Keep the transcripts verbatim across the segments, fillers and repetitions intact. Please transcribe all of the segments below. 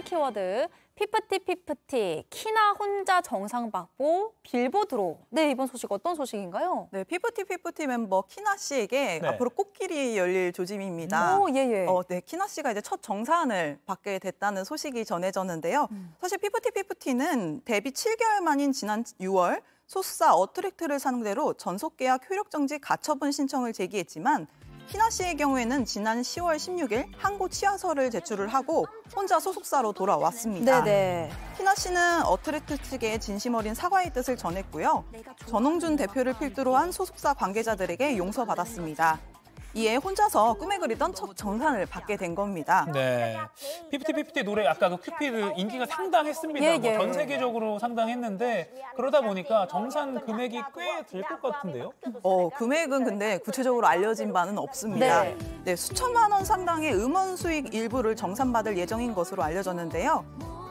키워드 피프티 피프티 키나 혼자 정상 받고 빌보드로. 네, 이번 소식 어떤 소식인가요? 네, 피프티 피프티 멤버 키나 씨에게 네. 앞으로 꽃길이 열릴 조짐입니다. 오, 예, 예. 어, 네, 키나 씨가 이제 첫 정산을 받게 됐다는 소식이 전해졌는데요. 음. 사실 피프티 피프티는 데뷔 칠 개월 만인 지난 유월 소속사 어트랙트를 상대로 전속 계약 효력 정지 가처분 신청을 제기했지만 키나 씨의 경우에는 지난 시월 십육일 항고 취하서를 제출을 하고 혼자 소속사로 돌아왔습니다. 네네. 키나 씨는 어트랙트 측에 진심 어린 사과의 뜻을 전했고요. 전홍준 대표를 필두로 한 소속사 관계자들에게 용서받았습니다. 이에 혼자서 꿈에 그리던 첫 정산을 받게 된 겁니다. 네, 피프티 피프티 노래 아까 그 큐피드 인기가 상당했습니다. 예, 예. 뭐 전 세계적으로 상당했는데 그러다 보니까 정산 금액이 꽤 될 것 같은데요? 어, 금액은 근데 구체적으로 알려진 바는 없습니다. 네. 네, 수천만 원 상당의 음원 수익 일부를 정산받을 예정인 것으로 알려졌는데요.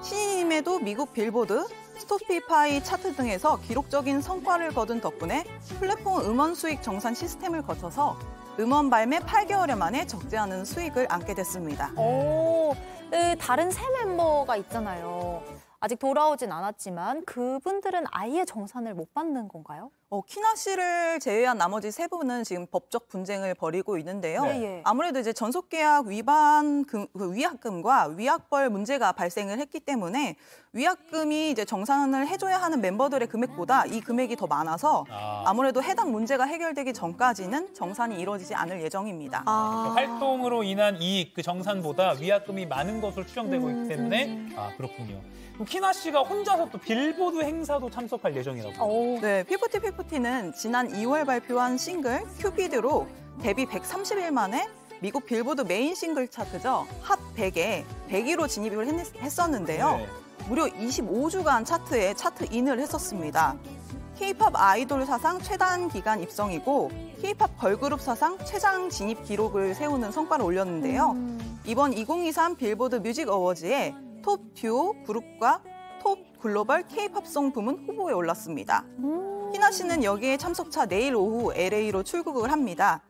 신인임에도 미국 빌보드, 스포티파이 차트 등에서 기록적인 성과를 거둔 덕분에 플랫폼 음원 수익 정산 시스템을 거쳐서 음원 발매 팔 개월여 만에 적지 않은 수익을 안게 됐습니다. 오, 네, 다른 새 멤버가 있잖아요. 아직 돌아오진 않았지만 그분들은 아예 정산을 못 받는 건가요? 어, 키나 씨를 제외한 나머지 세 분은 지금 법적 분쟁을 벌이고 있는데요. 네, 예. 아무래도 이제 전속계약 위반 금, 그 위약금과 위약벌 문제가 발생을 했기 때문에 위약금이 이제 정산을 해줘야 하는 멤버들의 금액보다 이 금액이 더 많아서 아. 아무래도 해당 문제가 해결되기 전까지는 정산이 이루어지지 않을 예정입니다. 아. 활동으로 인한 이익, 그 정산보다 위약금이 많은 것으로 추정되고 음, 있기 때문에 음. 아 그렇군요. 그럼 키나 씨가 혼자서 또 빌보드 행사도 참석할 예정이라고요? 오. 네, 피프티 피프티는 지난 이월 발표한 싱글 큐피드로 데뷔 백삼십 일 만에 미국 빌보드 메인 싱글 차트죠. 핫 백에 백 위로 진입을 했, 했었는데요. 네. 무려 이십오 주간 차트에 차트인을 했었습니다. K-팝 아이돌 사상 최단 기간 입성이고 K-팝 걸그룹 사상 최장 진입 기록을 세우는 성과를 올렸는데요. 음. 이번 이천이십삼 빌보드 뮤직 어워즈에 톱 듀오 그룹과 톱 글로벌 K-팝송 부문 후보에 올랐습니다. 음. 키나 씨는 여기에 참석차 내일 오후 엘에이로 출국을 합니다.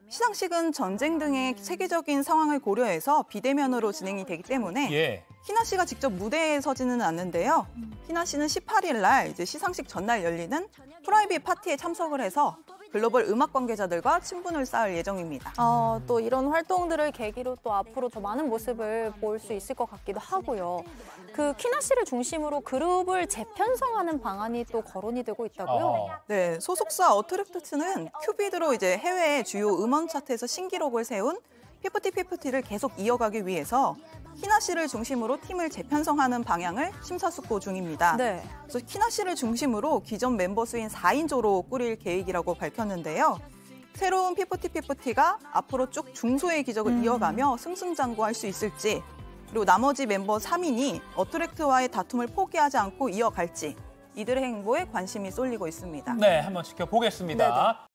시상식은 전쟁 등의 세계적인 상황을 고려해서 비대면으로 진행이 되기 때문에 예. 키나 씨가 직접 무대에 서지는 않는데요. 키나 씨는 십팔 일 날 이제 시상식 전날 열리는 프라이빗 파티에 참석을 해서 글로벌 음악 관계자들과 친분을 쌓을 예정입니다. 어, 또 이런 활동들을 계기로 또 앞으로 더 많은 모습을 볼 수 있을 것 같기도 하고요. 그 키나 씨를 중심으로 그룹을 재편성하는 방안이 또 거론이 되고 있다고요? 어. 네, 소속사 어트랙트는 큐피드로 이제 해외 주요 음원 차트에서 신기록을 세운 피프티 피프티를 계속 이어가기 위해서 키나 씨를 중심으로 팀을 재편성하는 방향을 심사숙고 중입니다. 네. 그래서 키나 씨를 중심으로 기존 멤버 수인 사 인조로 꾸릴 계획이라고 밝혔는데요. 새로운 피프티 피프티가 앞으로 쭉 중소의 기적을 음. 이어가며 승승장구할 수 있을지, 그리고 나머지 멤버 삼 인이 어트랙트와의 다툼을 포기하지 않고 이어갈지 이들의 행보에 관심이 쏠리고 있습니다. 네, 한번 지켜보겠습니다. 네네.